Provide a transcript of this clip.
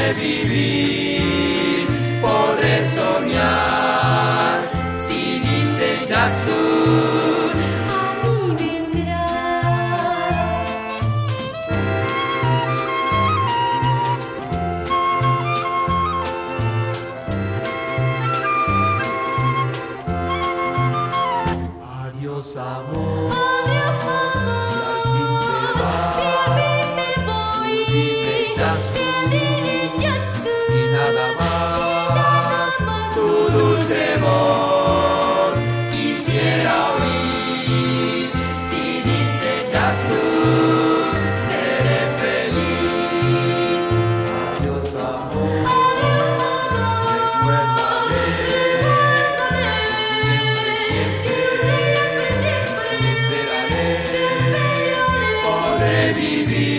podré vivir, podré soñar, si dice Yazur, a mí vendrás. Adiós amor, Adiós, amor, si al fin me voy, dime te diré Yazur, y nada más, tu dulce voz quisiera oír, si dice Yazur, seré feliz. Adiós amor, recuérdame, siempre, siempre, te esperaré, podré vivir.